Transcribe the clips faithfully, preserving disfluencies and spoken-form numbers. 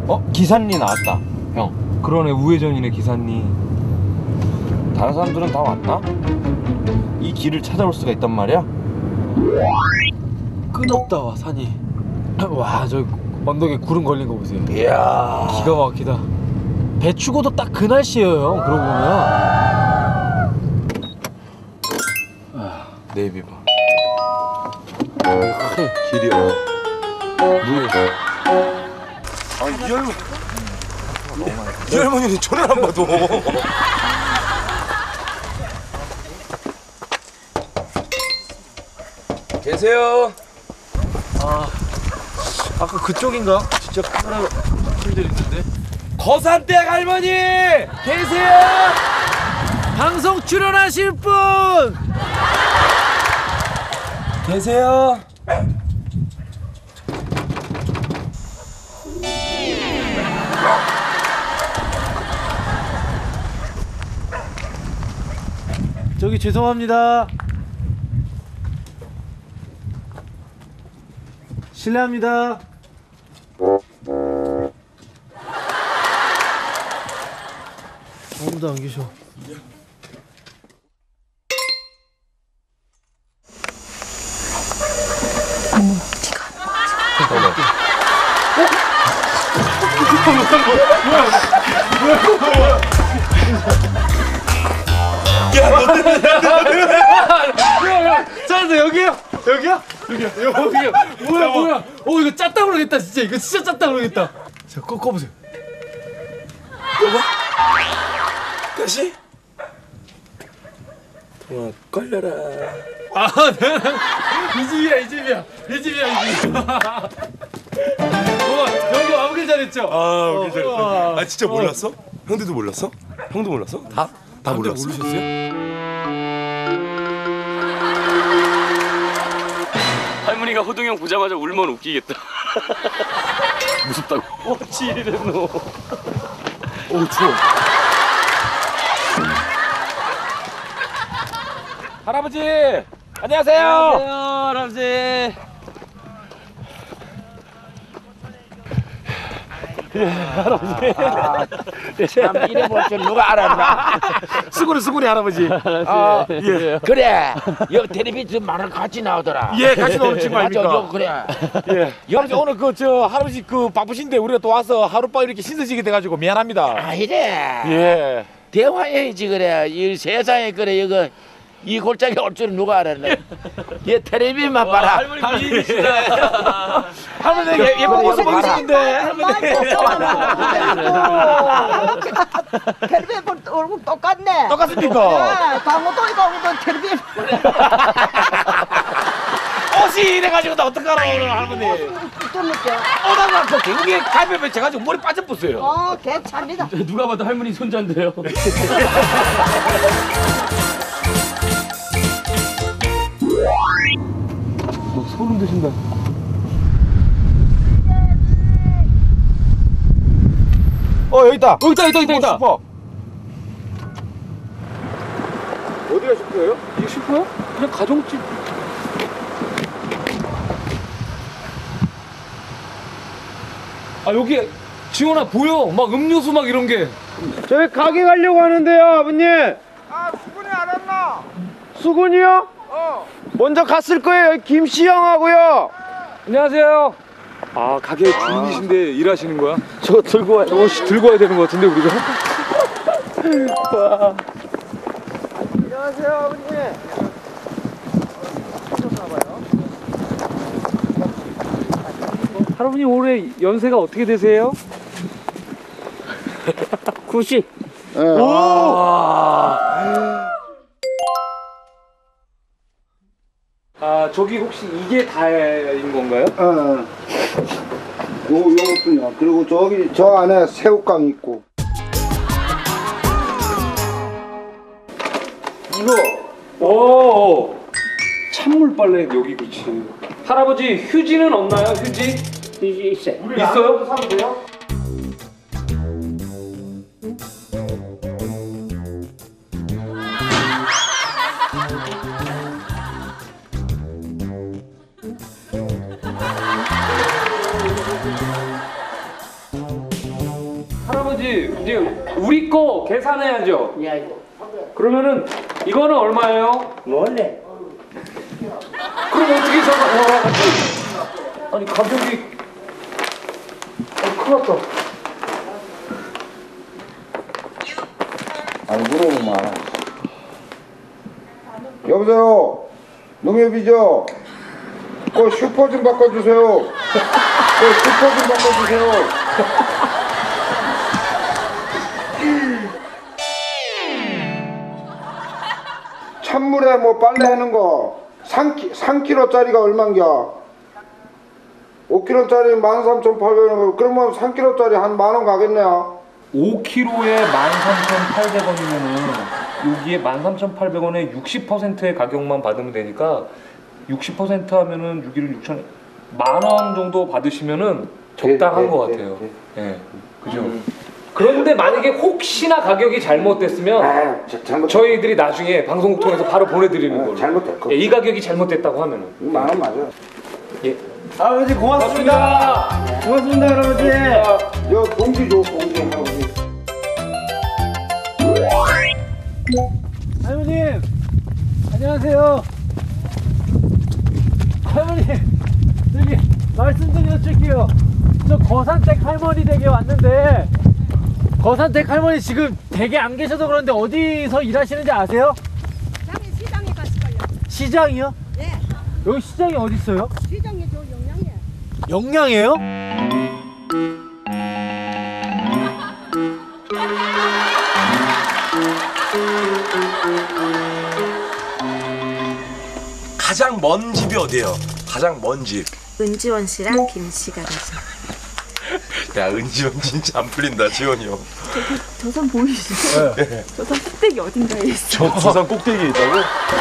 어? 기사님 나왔다 형. 그러네, 우회전이네 기사님. 다른 사람들은 다 왔나? 이 길을 찾아올 수가 있단 말이야? 끝없다 와 산이. 와 저 언덕에 구름 걸린 거 보세요. 이야, 기가 막히다. 배 추고도 딱 그 날씨예요 형. 그러고 보면. 아, 네이비 봐. 길이야. 물. 아, 이 할머니. 이 할머니는 저를 안 봐도. 계세요. 아 아까 그쪽인가? 진짜 카메라 힘들 있는데. 거산댁 할머니 계세요? 방송 출연하실 분 계세요? 저기 죄송합니다. 실례합니다. 아무도 안 계셔. 어머, 티가. 찾았어. 여기요? 여기요? 여기요. 여기요. 뭐야 뭐야? 어 이거 짰다 그러겠다 진짜. 이거 진짜 짰다 그러겠다. 자 꺼 꺼보세요. 다시? 동아 걸려라. 아, 네. 이 집이야, 이 집이야, 이 집이야, 이 집. 와, 여기 와보길 잘했죠? 아, 오케이, 어, 잘했다. 어, 아, 진짜 어. 몰랐어? 형들도 몰랐어? 형도 몰랐어? 다? 다 몰랐어. 모르셨어요? 할머니가 호동형 보자마자 울면 웃기겠다. 무섭다고. 어, 지리랬노. 오, 추워. 할아버지 안녕하세요. 안녕하세요, 할아버지. 참 이래 볼 줄 누가 알았나? 수고리 수고리 할아버지. 아, 예. 그래. 여기 텔레비전 많은 같이 나오더라. 예, 같이 나오는 친구 맞아, 아닙니까? 여, 그래. 예. 할아버지 오늘 그 저 할아버지 그 바쁘신데 우리가 또 와서 하룻밤 이렇게 신세지게 돼가지고 미안합니다. 아, 이래. 예. 대화해야지 그래. 이 세상에 그래 이거 이 골짜기 올 줄 누가 알았네. 얘 텔레비전만 봐라. 할머니 미인이시다. 할머니 예, 예쁜 모습 보이시는데 할머니. 텔레비전 얼굴 똑같네. 똑같습니까? 강호동이가 오늘 텔레비전. 옷이 이래가지고 나 어떡하나 오늘 할머니. 뚫을게. 오다가 그 경기에 가입해 제가지고 머리 빠져버렸어요. 어, 괜찮니다. 누가 봐도 할머니 손자인데요. 소름 돋는다. 어 여기 있다. 여기 있다, 있다, 있다, 있다. 슈퍼. 어디가 슈퍼예요? 이게 슈퍼야? 그냥 가정집. 아 여기 지원아 보여? 막 음료수 막 이런 게. 저희 가게 가려고 하는데요, 아버님. 아, 수근이 안 왔나? 수근이요? 어. 먼저 갔을 거예요. 김씨 형하고요. 안녕하세요. 아 가게 주인이신데 일하시는 거야? 저 들고 와. 저거 들고 와야 되는 거 같은데 우리가. 와. 안녕하세요, 아버님. 할아버님 올해 연세가 어떻게 되세요? 구십. 오! 아 저기 혹시 이게 다인 건가요? 어. 요, 요것도요. 그리고 저기, 저 안에 새우깡 있고. 이거 오 찬물 빨래 여기 그치. 할아버지 휴지는 없나요? 휴지? 이- 있어. 있어요? 사면 돼요? 할아버지 이제 우리 거 계산해야죠. 야, 그러면은 이거는 얼마예요? 몰래. 그럼 어떻게 저거 와, 아니 가격이 어, 큰일 났다. 아니 물어보면 알아. 여보세요. 농협이죠? 그 슈퍼 좀 바꿔주세요. 그 슈퍼 좀 바꿔주세요. 찬물에 뭐 빨래 하는 거 삼 킬로짜리가 얼만겨? 오 킬로짜리 만 삼천팔백 원. 그러면 삼 킬로짜리 한 만 원 가겠네요. 오 킬로에 만 삼천팔백 원이면은 여기에 만 삼천팔백 원에 육십 퍼센트의 가격만 받으면 되니까 육십 퍼센트 하면은 육 일은 육천 만 원 정도 받으시면은 적당한 네, 것 네, 같아요. 네, 예, 그죠. 그런데 만약에 혹시나 가격이 잘못됐으면 아, 저, 잘못 저희들이 나중에 방송국 통해서 바로 보내드리는 아, 걸로. 잘못됐고. 예, 이 가격이 잘못됐다고 하면은. 만 원 맞아. 예. 아버지 고맙습니다. 고맙습니다 할아버지. 여 공기 줘 공기 할아버지. 할머님 안녕하세요. 할머니 저기 말씀 좀 여쭐게요. 저 거산댁 할머니 댁에 왔는데 거산댁 할머니 지금 댁에 안 계셔서 그런데 어디서 일하시는지 아세요? 시장에 시장에 가시걸요. 시장이요? 네. 여기 시장이 어디 있어요? 시장에 저 영양에. 영양이에요? 가장 먼 집이 어디예요? 가장 먼 집. 은지원 씨랑 김 씨가 가죠. 야 은지원 진짜 안 풀린다 지원이 형. 저산 보이시죠? 네. 저산 꼭대기 어딘가에 있어. 저 부산 꼭대기에 있다고?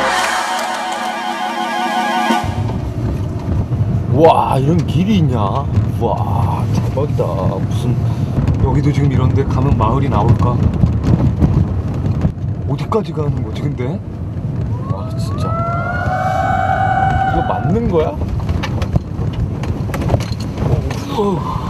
와, 이런 길이 있냐? 와, 대박이다. 무슨 여기도 지금 이런데 가면 마을이 나올까? 어디까지 가는 거지 근데? 와, 진짜 이거 맞는 거야? 어, 어.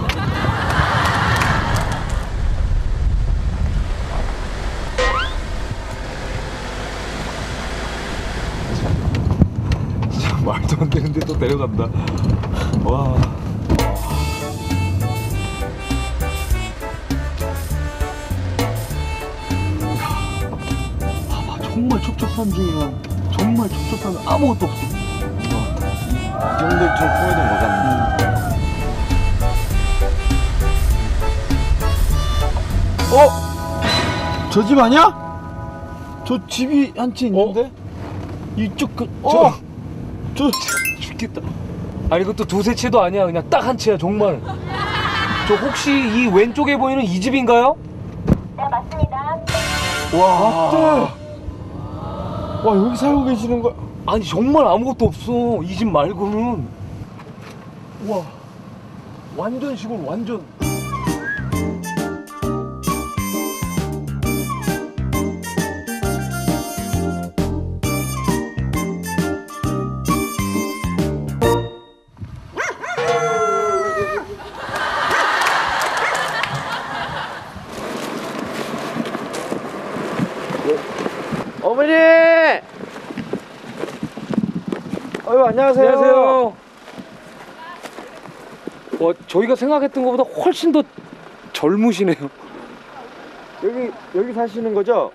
진짜 말도 안 되는데 또 내려간다. 와. 봐봐, 정말 촉촉한 중이면 정말 촉촉한 아무것도 없어. 이 정도쯤 꿈에도 못 왔네. 어? 저 집 아니야? 저 집이 한 채 있는데? 이쪽 그.. 어! 저.. 죽겠다. 아니 이것도 두세 채도 아니야. 그냥 딱 한 채야 정말. 저 혹시 이 왼쪽에 보이는 이 집인가요? 네 맞습니다. 와, 맞대. 와, 여기 살고 계시는 거. 아니 정말 아무것도 없어 이 집 말고는. 와, 완전 시골 완전. 어머니! 어유 안녕하세요. 안녕하세요. 와, 저희가 생각했던 것보다 훨씬 더 젊으시네요. 여기 여기 사시는 거죠?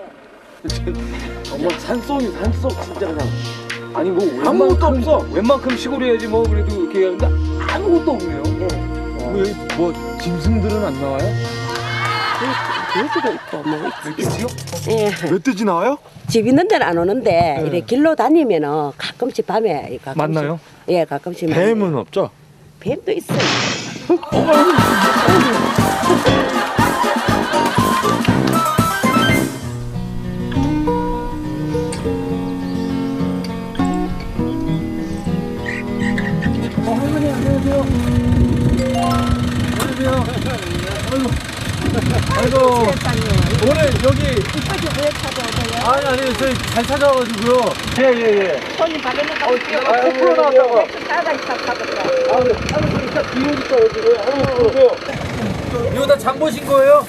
정말 산속이 산속 진짜 그냥. 아니 뭐 아무것도 없어. 웬만큼 시골이야지 뭐 그래도 이렇게 하는데 아무것도 없네요. 뭐 여기 뭐 짐승들은 안 나와요? 돼지도 있고 뭐 멧돼지요? 예. 멧돼지 나와요? 집 있는 데는 안 오는데 이렇게 길로 다니면은 가끔씩 밤에 가끔씩, 맞나요? 예, 가끔씩 뱀은 없죠? 뱀도 있어요. 어, 할머니 안녕하세요. 안녕하세요. 아이고. 아이고. 오늘 여기 이쪽에 왜 찾아오세요? 아니 아니 저희 잘 찾아와가지고요. 예예예. 손님 받으니까 어떻게 아, 코프로 나왔다고. 맥주 사다 있다 가볼까? 아, 아니 진짜 비 오니까 여기 왜? 아유 보세요. 이거 다 장 보신 거예요?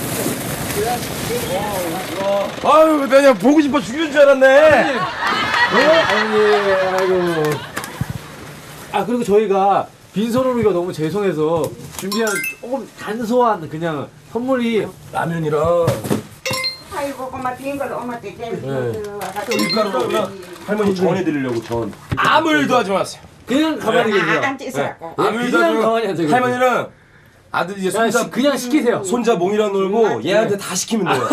아유, 내가 그냥 보고 싶어 죽는 줄 알았네. 아니, 아이고. 아, 그리고 저희가 빈손으로 오기가 너무 죄송해서 준비한 조금 단소한 그냥 선물이 라면이랑 아이고 고마 빈걸 엄마한테 밀가루랑 할머니 전해드리려고 전. 아무 일도 하지 마세요. 그냥 가만히 계세요. 앉아 있어. 아무 일도 하지 가만히 앉아 계세요. 할머니는 아들 이제 그냥, 손자 시, 그냥 시키세요. 손자 몽이랑 놀고 얘한테 다 시키면 돼요.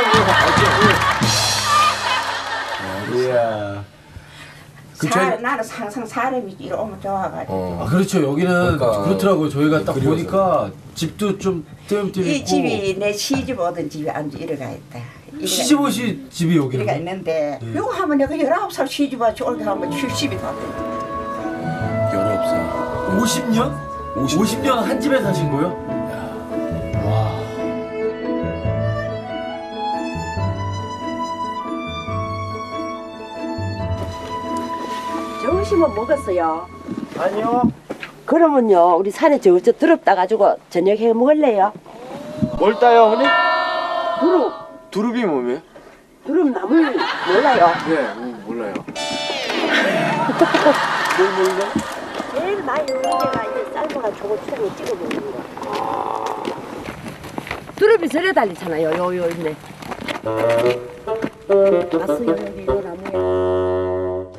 이야. 그 사, 나는 항상 사람이 이러면 좋아가지고. 아, 그렇죠. 여기는 그러니까. 그렇더라고요. 저희가 딱 그리워서. 보니까 집도 좀 띄엄띄엄 이 있고. 집이 내 시집 오던 집이 앉아 이래가 있다. 이래가 시집 오신 집이 이래가 여기는. 있는데 이거 하면 내가 열아홉 살 시집 와서 올게 하면 칠십이 됐다. 열아홉 살. 오십 년? 오십 년 한 집에 사신 거예요? 와. 점심은 먹었어요. 아니요. 그러면요 우리 산에 저저 드럽다 가지고 저녁 해 먹을래요? 뭘 따요, 어머니? 두릅 두릅이 뭐예요? 두릅 나물 몰라요? 네, 몰라요. 뭘 몰라? 제일 많이 먹는 데가 이제 삶아가지고 초장에 찍어 먹는 거. 두릅이 저래 달리잖아요. 요 요 있네. 봤어요 여기 요 나무에.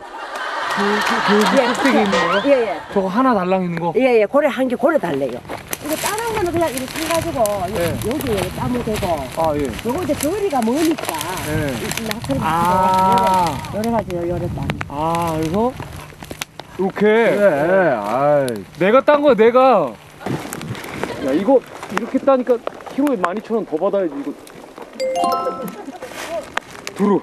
그 꼭대기 있는 거요? 예예. 저거 하나 달랑 있는 거? 예예. 고래 한 개 고래 달래요. 이거 다른 거는 그냥 이렇게 해가지고 네. 여기에 따면 되고. 아 예. 요거 이제 거리가 머니까. 네. 나처럼 아. 요래 가지고 요래 따. 아 그래서 이렇게. 그래. 아. 내가 딴 거야 내가. 야 이거 이렇게 따니까 키로에 만 이천 원 더 받아야지 이거. 두루.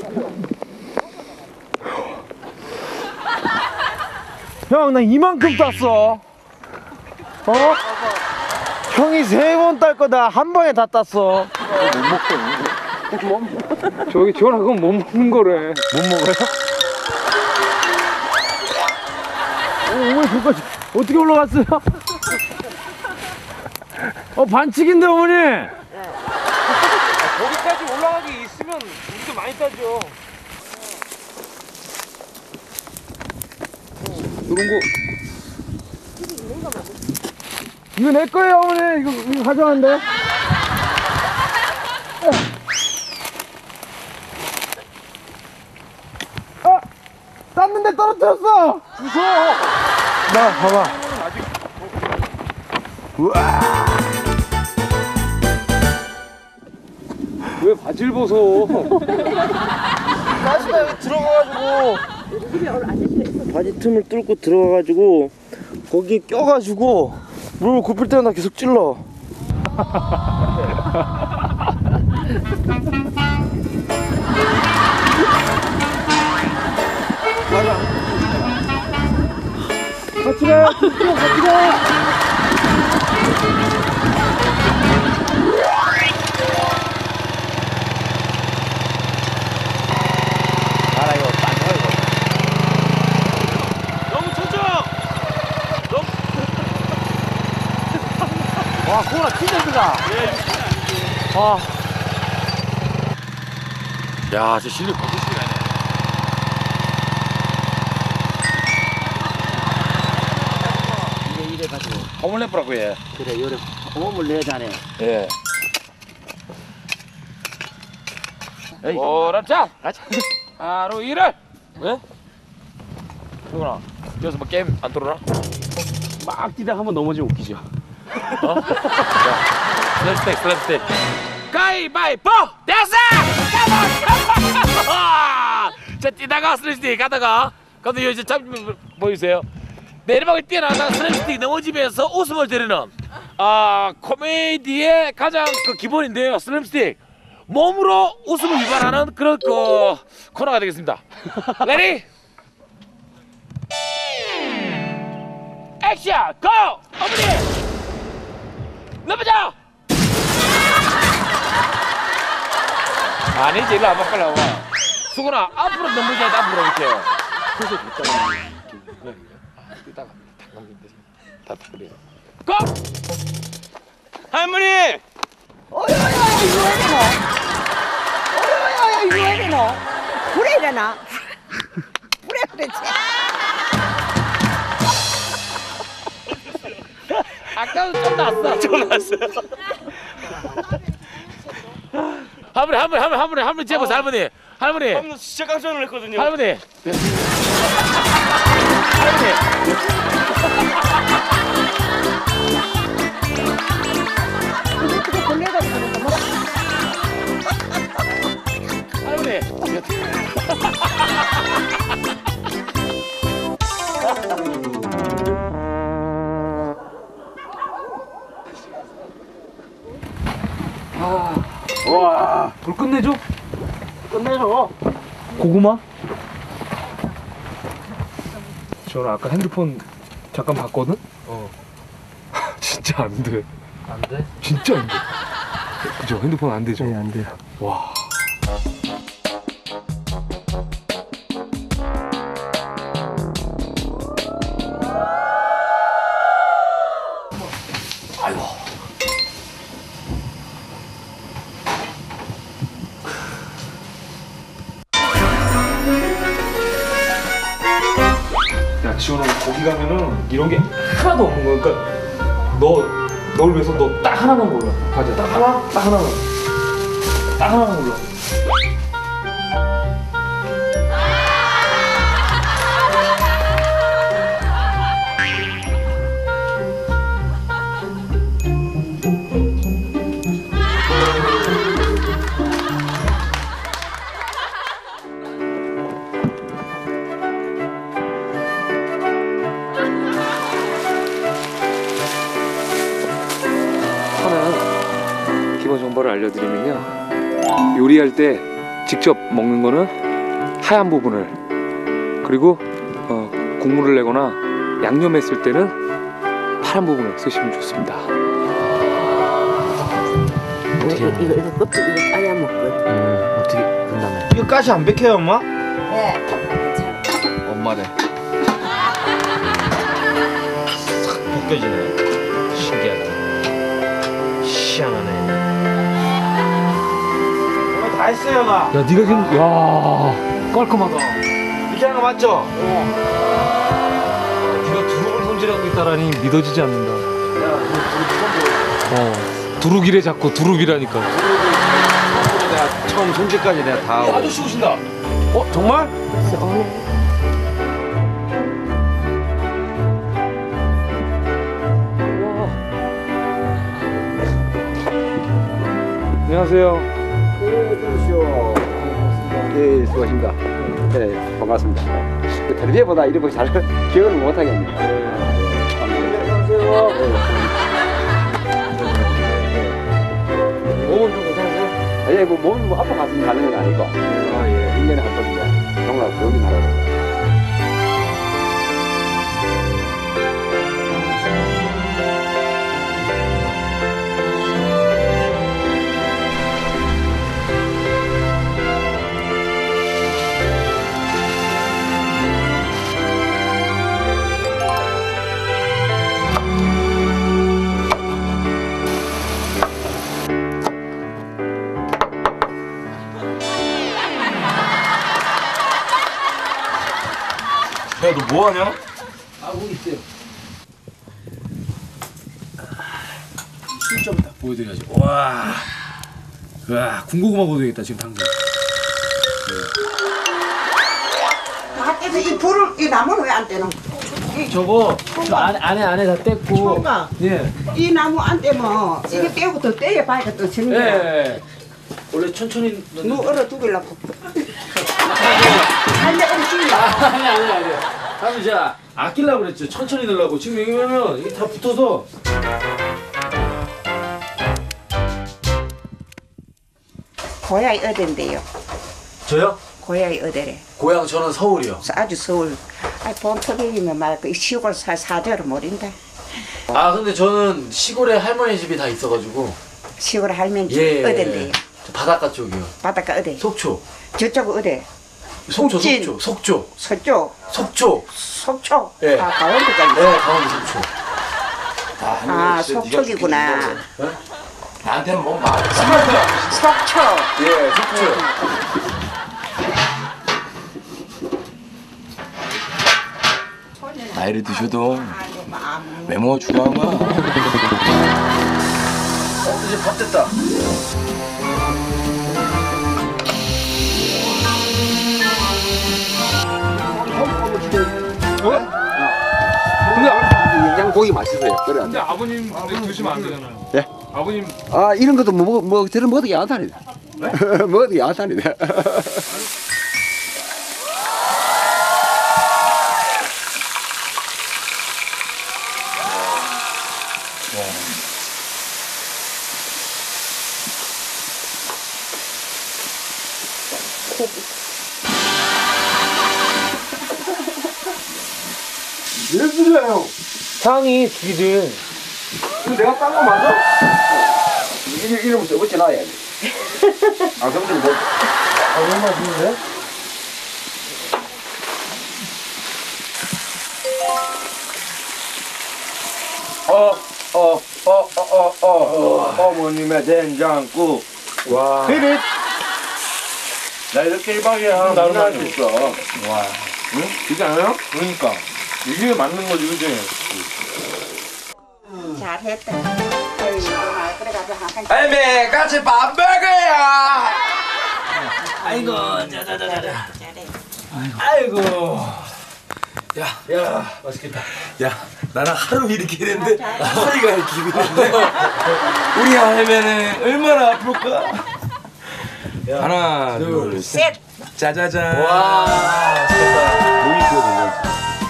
형, 나 이만큼 땄어. 어? 형이 세 번 딸 거다 한 번에 다 땄어. 못 먹어. 저기 지원아 그건 못 먹는 거래. 못 먹어요? 어, 어머니 그거까지 어떻게 올라갔어요? 어 반칙인데 어머니. 네. 아, 거기까지 올라가기 있으면 우리도 많이 따죠. 이런 거 이거 내 거예요 어머니. 이거, 이거 가져간대. 아! 땄는데 떨어뜨렸어. 무서워. 나 봐봐. 우와. 왜 바지를 벗어? 가시가 여기 들어가가지고 바지 틈을 뚫고 들어가가지고 거기에 껴가지고 물 굽힐 때마다 계속 찔러. 같이 가요. 같이 가요. 와, 소라 튀겨들다. 와. 야, 저 실력 보시시네. 이래 이래 가지고. 홈을 내보라고 해. 그래, 요래 호흡을 내자네. 예. 오람차 가자. 하루 일을. 왜? 누구나 여기서 뭐 게임 안 들어나? 막 뛰다 한번 넘어지면 웃기죠. 어? 슬랩스틱 슬랩스틱 가위바위보 됐어! 자 뛰다가 슬랩스틱 가다가 근데 이제 참 보이세요? 내리막을 뛰어나다가 슬랩스틱 넘어지면서 웃음을 드리는 아 코미디의 가장 그 기본인데요. 슬랩스틱 몸으로 웃음을 유발하는 그런 그 코너가 되겠습니다. 레디 액션 고! 어머니 넘어져! 아니지, 일로 와봐, 빨리 와봐. 수근아, 앞으로 넘어져야 돼, 앞으로 이렇게. 그래서 있다가, 그래, 이따가 탁 넘긴대. 다 탁 그래. 고! 할머니! 어여여여 이거 왜 이러노? 어여여여 이거 왜 이러노? 불에 일어나? 불에 그랬지? 아까도 좀 났어. 좀 났어요. 할머니, 할머니, 할머니, 할머니, 할머니 재보세요, 할머니. 할머니. 할머니 진짜 깜짝 놀랐거든요. 할머니. 할머니. 할머니. 와, 불 끝내줘? 끝내줘. 고구마? 저는 아까 핸드폰 잠깐 봤거든? 어. 진짜 안 돼. 안 돼? 진짜 안 돼. 그죠? 핸드폰 안 되죠? 네, 안 돼요. 와. 야, 지원아, 거기 가면은 이런 게 하나도 없는 거야. 그러니까 너, 널 위해서 너 딱 하나만 골라. 가자. 딱 하나? 딱 하나만. 딱 하나만 골라. 하나 기본 정보를 알려드리면요, 요리할 때 직접 먹는 거는 하얀 부분을, 그리고 어, 국물을 내거나 양념했을 때는 파란 부분을 쓰시면 좋습니다. 이거 이거 이거 껍질 이거 까야 먹거든. 음, 어떻게 끝나네. 이거 가시 안 bek해요, 엄마? 네. 엄마래. 싹 벗겨지네. 신기하다. 희한하네. 엄마 다 했어요, 나. 야, 네가 지금, 야, 깔끔하다. 이렇게 하는 거 맞죠? 네가 두릅을 손질하고 있다라니 믿어지지 않는다. 어, 두루기래 자꾸 두릅이라니까. 내가 처음 손질까지 내가 다 하고. 아저씨 오신다. 어, 정말? 안녕하세요. 예, 수고하십니다. 네, 반갑습니다. 텔레비보다 이런 거 잘 기억을 못 하겠네요. 안녕하세요. 몸은 좀 괜찮으세요? 예, 뭐 몸은 뭐 아파 가서 가는 건 아니고. 아, 예. 일 년에 한 번 뭐, 정말 병이 나라고. 야, 너 뭐하냐? 아, 우리 있어요. 실점 딱 보여드려야지. 와, 와, 군고구마 보여야겠다 지금 당장. 밖에서 이 불을 이 나무는 왜 안 떼노? 저거 저 안에 안에 안에 다 뗐고. 총각. 예. 이 나무 안 떼면 이게 떼고 또 떼야 봐야 또 지는 예. 거야. 예. 원래 천천히. 누 얼어 죽이려고. 안돼 얼어 죽이려. 아니 아니 아니. 다음에 제가 아끼려고 그랬죠. 천천히 넣으려고. 지금 여기면 이게 다 붙어서. 고향이 어딘데요? 저요? 고향이 어디래? 고향 저는 서울이요. 아주 서울. 아, 본토백이면 말그 시골 사 사대로 모른다. 아 근데 저는 시골에 할머니 집이 다 있어가지고. 시골 할머니 집 예. 어딘데요? 저 바닷가 쪽이요. 바닷가 어디? 속초. 저쪽 어디? 속초 북진. 속초 속초 서쪽. 속초. 속초. 예. 아 강원도까지. 네 강원도 속초. 아, 속촉이구나. 나한테는 뭐 말. 속촉. 예, 속초. 나이를 드셔도 외모가 중요한 거야. 어, 이제 밥 됐다. 양고기 맛있어요. 그래. 근데 아버님 근데 드시면 안 되잖아요. 예? 아버님 아 이런 것도 뭐, 뭐 저는 뭐도 양탄이다. 뭐도 양탄이다. 예술이야 형. 향이 죽이지. 내가 딴 거 맞아? 이름 이름 써붙여 놔야 돼. 아 그럼 좀 뭐. 아 너무 맛있는데? 어, 어, 어, 어, 어, 어, 어, 어머님의 된장국. 와. 피릿. 나 이렇게 일박에 한 나름 문화할 수 맞네. 있어. 와. 응? 그렇지 않아요? 그러니까. 이게 맞는 거지, 그지? 잘했다. 아이고, 그래가지고 한 할매 같이 밥 먹어요. 아이고, 자자자자. 아이고. 야, 야, 맛있겠다. 야, 나는 하루 이렇게 했는데 허리가 이렇게 기는데 우리 할매는 얼마나 아플까? 하나, 둘, 셋. 짜자잔. 와 맛있겠다. 몸이 좋아진다.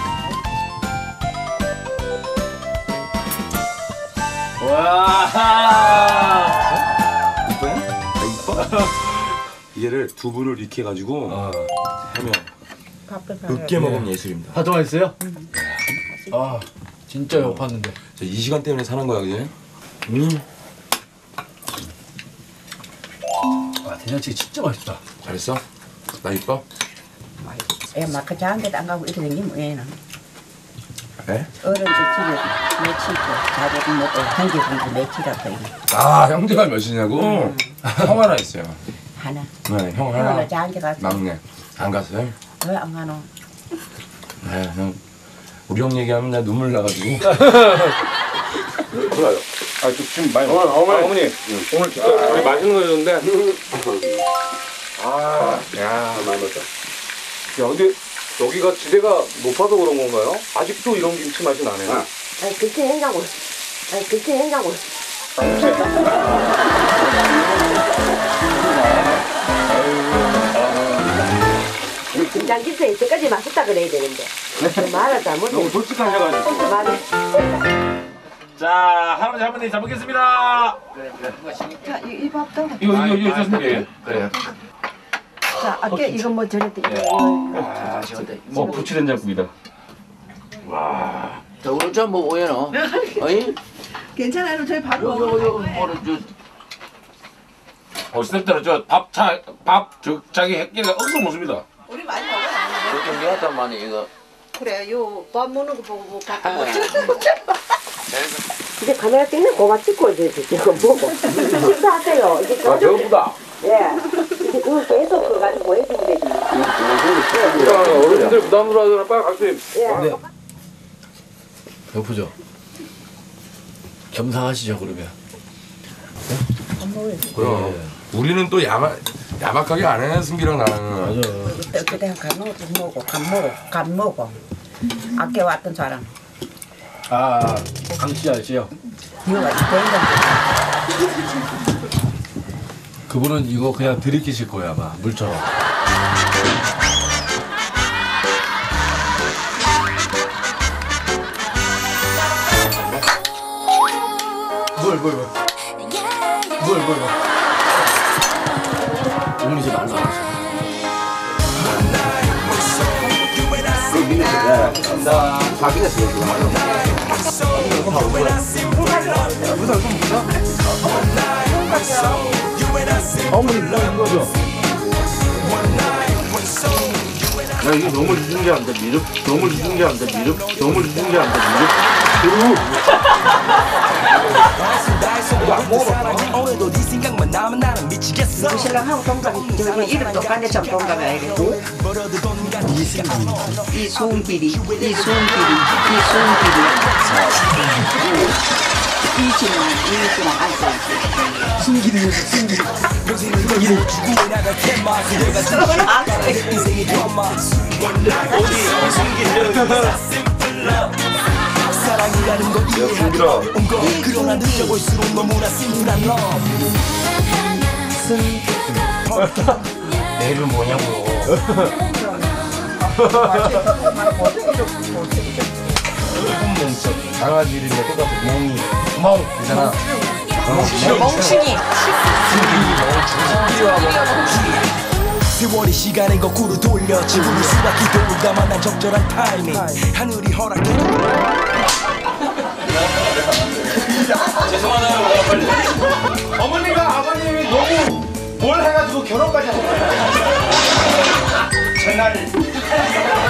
와. 이뻐요? 아, 이뻐? 이게를 두부를 이렇게 해가지고 하면 으깨 먹으면 예술입니다. 파도 맛있어요? 아 진짜 배고팠는데. 이 시간 때문에 사는 거야, 그지? 음. 아 된장찌개 진짜 맛있다. 잘했어? 나 이뻐? 애 마크 자한테도 안 가고 이렇게 생기면 애는 에? 어른들 집에 며칠 자기 먹고 한개 분도 며칠이라고 이게 아, 형제가 몇이냐고? 형 하나 있어요. 하나. 네, 형 하나 하나. 자한테 가서 막내. 안 갔어요? 왜 안 가노? 네, 형. 우리 형 얘기하면 나 눈물 나가지고. 좋아요. 아, 저 지금 많이 먹어. 어머니, 어머니. 오늘 진짜 우리 맛있는 거 줬는데. 아, 야, 많이 먹었다. 야, 근데 여기가 지대가 높아서 그런 건가요? 아직도 이런 김치 맛이 나네요. 아니 그렇게 했냐고. 아니 그렇게 했냐고. 김장김치 이때까지 맛있다 그래야 되는데 말을 잘못해. 너무 솔직하셔가지고. 말을. 자, 할아버지, 할머니 잘 먹겠습니다. 자, 이, 이 밥도. 이거, 이거, 이거 좋습니다. 예. 그래요. 자, 아까 이거 뭐 전에 또 이거 아, 이거. 뭐 부추 된장국이다. 자, 오늘 좀 뭐, 오해노? 어이? 괜찮아요. 저희 바로 요, 요, 요, 뭐를, 저. 어렸을 때는 저 밥, 차, 밥, 저, 자기 햇기가 엄청 먹습니다. 우리 많이 먹어요. 그렇게 미웠단 말이야, 이거. 그래, 요 밥 먹는 거 보고 뭐 밥 먹고. 근데 카메라 찍는 고마 찍고 이제 이거 보고 식사하세요. 이게 아, 배고프다. 예. 이게 그거 계속 그거 가지고 해주면 되지. 어른들 부담으로 하잖아. 빨리 갈수 예. 배고프죠? 겸상하시죠 그러면. 그럼. 우리는 또 야마, 야박하게 안 해, 승기랑 나는. 맞아. 그때 간 먹고 먹고 간 먹고 간 먹고 아껴왔던 사람. 아 강씨 아저씨요. 이거 된장. 그분은 이거 그냥 들이키실 거예요 아마 물처럼. 뭘 뭘 뭘. 뭘 뭘 뭘. 어머니 좀 말라. 어머니 뭐하는 거죠? 야, 이게 너무 유중계한데, 미륵? 너무 유중계한데, 미륵? 너무 유중계한데, 미륵? 안 먹어봤어. 그 신랑하고 동갑이 저기 이름 똑같네 참 동갑이 아니고 이송길이 이송길이 이송길이 이진아 이진아 앉아있지 숨기는 요새 숨기는 숨기는 사랑이라는 걸 이해하기로 온 거. 그러나 느껴볼수록 너무나 심플한 너. 내 이름 뭐냐고. 멍청 강아지 이름이 똑같아. 멍이 멍 되잖아. 멍충이. 세월이 시간의 거꾸로 돌려 지구를 수락히 돌다 만난 적절한 타이밍. 하늘이 허락해. 죄송하다 빨리. 어머니가 아버님이 너무 뭘 해가지고 결혼까지 하셨어요. 전날